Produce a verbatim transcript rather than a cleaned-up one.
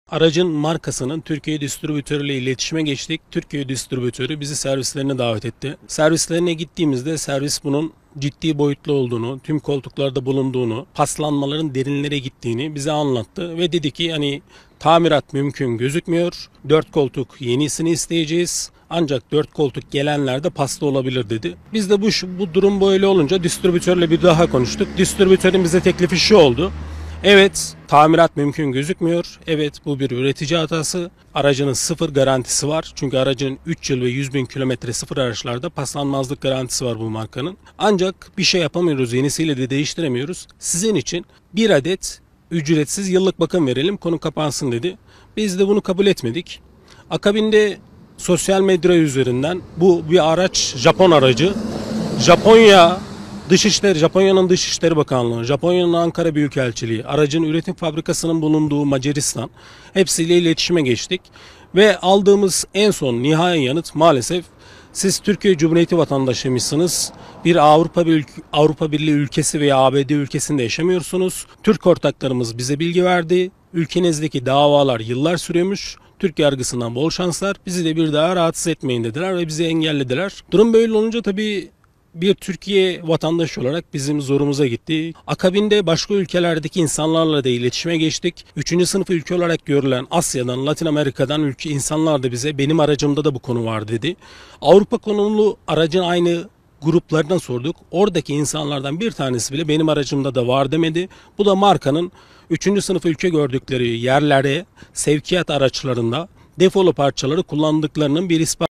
Aracın markasının Türkiye distribütörüyle iletişime geçtik. Türkiye distribütörü bizi servislerine davet etti. Servislerine gittiğimizde servis bunun ciddi boyutlu olduğunu, tüm koltuklarda bulunduğunu, paslanmaların derinlere gittiğini bize anlattı ve dedi ki hani tamirat mümkün gözükmüyor. Dört koltuk yenisini isteyeceğiz. Ancak dört koltuk gelenlerde paslı olabilir dedi. Biz de bu, bu durum böyle olunca distribütörle bir daha konuştuk. Distribütörün bize teklifi şu oldu. Evet, tamirat mümkün gözükmüyor. Evet, bu bir üretici hatası. Aracının sıfır garantisi var. Çünkü aracın üç yıl ve yüz bin kilometre sıfır araçlarda paslanmazlık garantisi var bu markanın. Ancak bir şey yapamıyoruz, yenisiyle de değiştiremiyoruz. Sizin için bir adet ücretsiz yıllık bakım verelim, konu kapansın dedi. Biz de bunu kabul etmedik. Akabinde sosyal medya üzerinden bu bir araç, Japon aracı. Japonya Dışişleri, Japonya'nın Dışişleri Bakanlığı, Japonya'nın Ankara Büyükelçiliği, aracın üretim fabrikasının bulunduğu Macaristan hepsiyle iletişime geçtik. Ve aldığımız en son nihai yanıt maalesef siz Türkiye Cumhuriyeti vatandaşıymışsınız. Bir Avrupa, Avrupa Birliği ülkesi veya A B D ülkesinde yaşamıyorsunuz. Türk ortaklarımız bize bilgi verdi. Ülkenizdeki davalar yıllar sürüyormuş. Türk yargısından bol şanslar. Bizi de bir daha rahatsız etmeyin dediler ve bizi engellediler. Durum böyle olunca tabii bir Türkiye vatandaşı olarak bizim zorumuza gitti. Akabinde başka ülkelerdeki insanlarla da iletişime geçtik. Üçüncü sınıf ülke olarak görülen Asya'dan, Latin Amerika'dan ülke insanlar da bize benim aracımda da bu konu var dedi. Avrupa konumlu aracın aynı gruplarına sorduk. Oradaki insanlardan bir tanesi bile benim aracımda da var demedi. Bu da markanın üçüncü sınıf ülke gördükleri yerlere sevkiyat araçlarında defolu parçaları kullandıklarının bir ispatı.